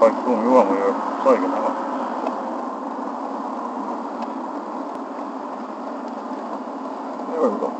빨리 좀 이거 한번 써야겠나? 이거.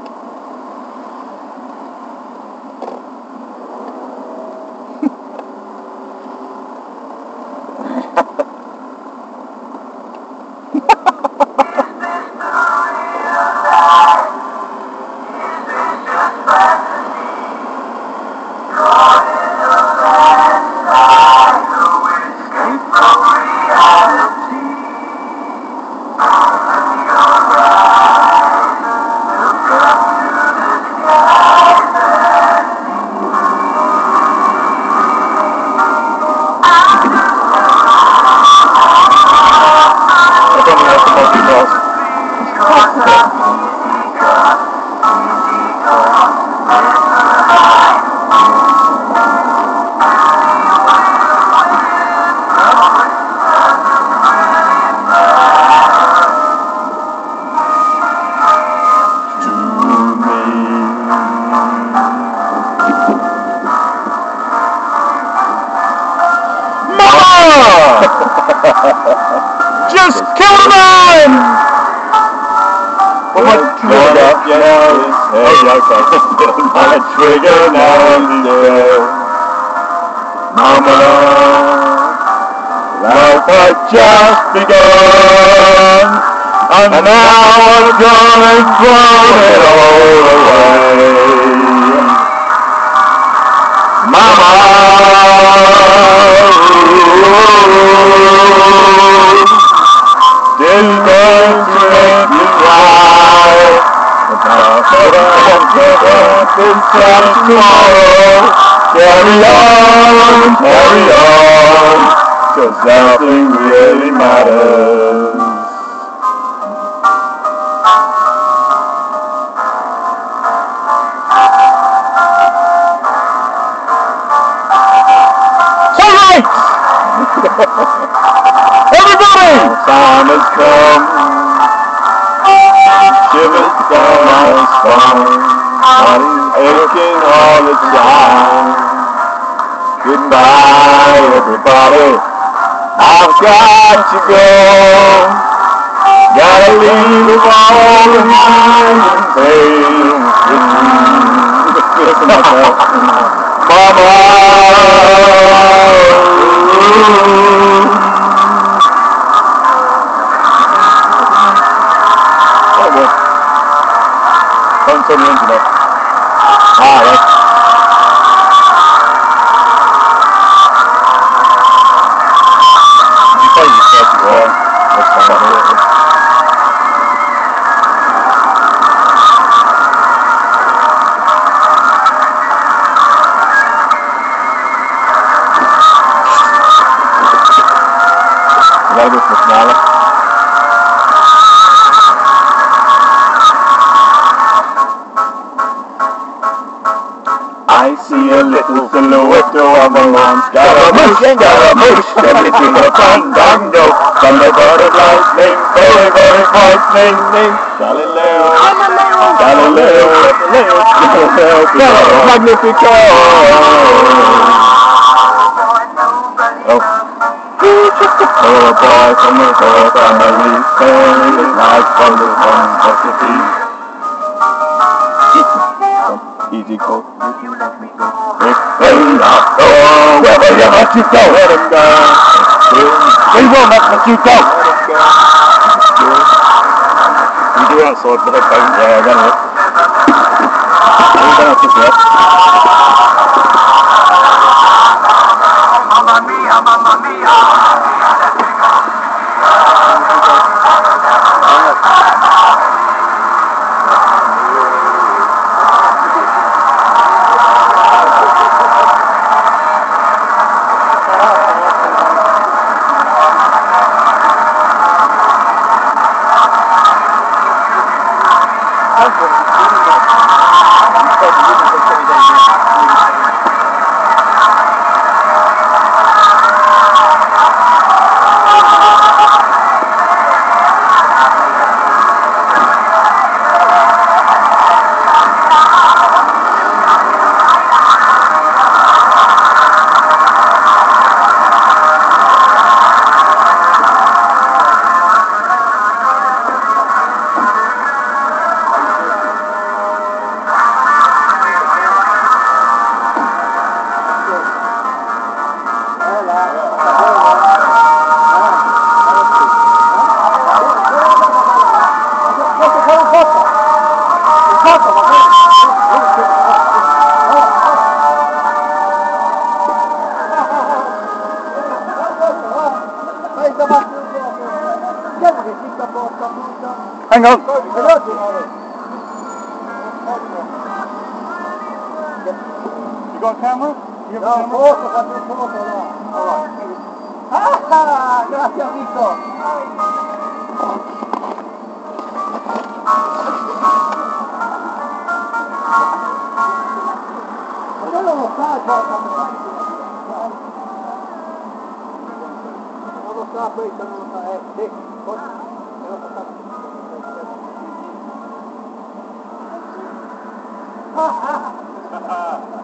Just kill the man! Pull my trigger now instead. My trigger now instead. Mama, life had just begun, and now I'm gonna throw it all away. Mama, this going to make you cry. But I'm gonna tomorrow. Carry on, 'cause nothing really matters. Alright! Everybody! Time has come. Shivers down my spine. I'm aching all the time. Goodbye, everybody. I've got to go. Gotta leave them all behind and pain. Mama. Don't turn the engine up. Alright. You play yourself as well. That's fine. You gotta go for the finale. I see a little silhouette of a man. Scaramouche, everything a fandango. From the butterfly's name, very, very frightening name. Galileo, Magnifico. Oh. Oh, boy from the poor family, sparing his life from the complexity. Easy code. Explain our soul. Wherever you let you go, let him go. We will not let you go. You do outside, but I don't. Yeah, I got it. We don't have to get. Mamma mia, mamma mia. Hang on. You got a camera? You have a camera? Ah, grazie amico! Ma non lo sa, non lo sa questo, non lo sa, sì, forse,